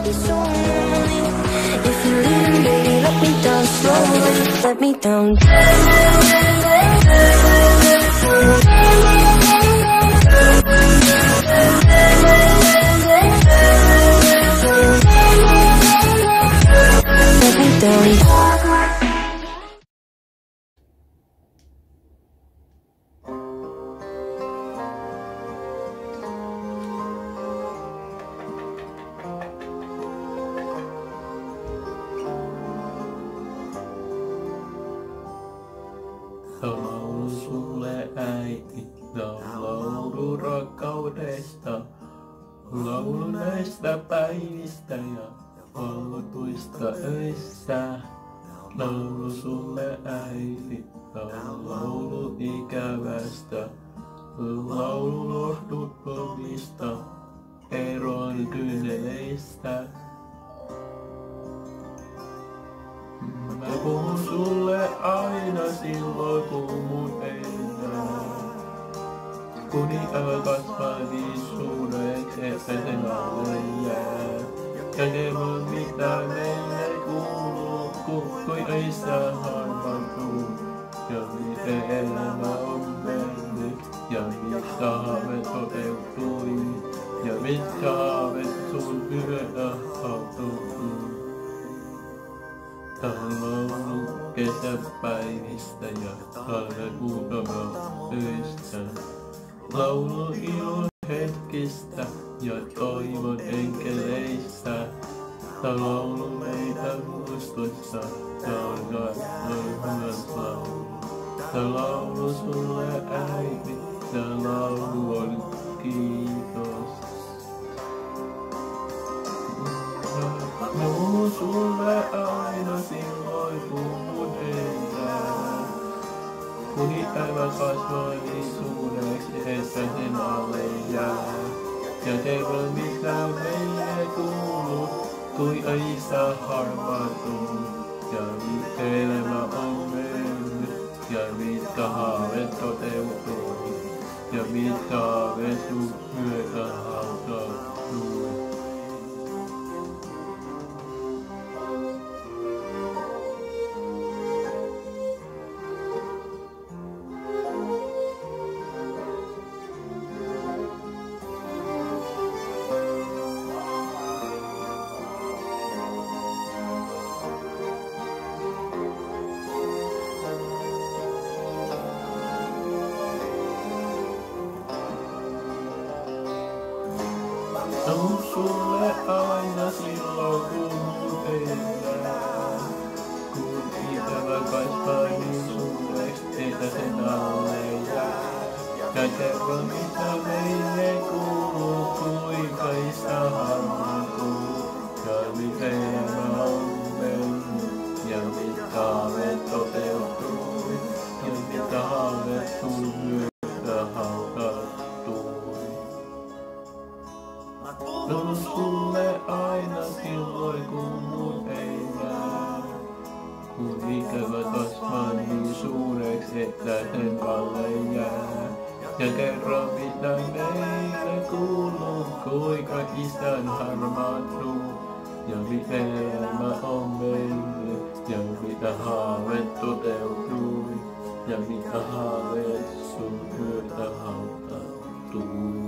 be so lonely. If you're leaving, baby, let me down slowly. Let me down. Let me down. Laulu sulle äiti, laulu rakkaudesta. Laulu näistä päivistä ja valvotuista öistä. Laulu sulle äiti, laulu ikävästä. Laulu lohduttomista, eron kyyneleistä. Mä puhun sulle aina silloin, kun mun ei näe. Kun ikävä kasvaa niin suureksi, että sen alle jää. Ja kerron mitä meille kuuluu, kuin ei saa harmaantuu. Ja miten elämä on mennyt, ja mitkä haaveet toteutui. Ja mitkä haaveet sun myötä hautui. Tää on laulu kesäpäivistä ja talven muutama öistä. Laulu ilon hetkistä ja toivon enkeleistä. Tää on laulu meitä muistoissa, tää on hyvä laulu. Tää laulu sulle äiti, tää laulu on kiitos. Mä puhun sulle aina silloin, kun mun ei näe. Kun ikävä kasvaa niin suureksi, että sen alle jää. Ja kerron mitä meille kuuluu, kuin ei saa harmaantua. Ja miten elämä on mennyt, ja mitkä haaveet toteutui. Ja mitkä haaveet sun myötä hautautuu. On sulle aina silloin, kun mun ei näe. Kun ikävä kasvaa niin suureksi, että sen alle jää. Ja kerron mitä meille kuuluu, kuinka ei saa harmaantuu. Ja miten elämä on mennyt, ja mitkä haaveet toteutui. Ja mitkä haaveet sun myötä hautautuu. On sulle aina silloin, kun mun ei näe. Kun ikävä kasvaa niin suureksi, että sen alle jää. Ja kerro mitä meille kuuluu, kuinka isän harmaantuu. Ja miten elämä on mennyt, ja mitä haaveet toteutui. Ja mitä haaveet sun myötä hautautuu.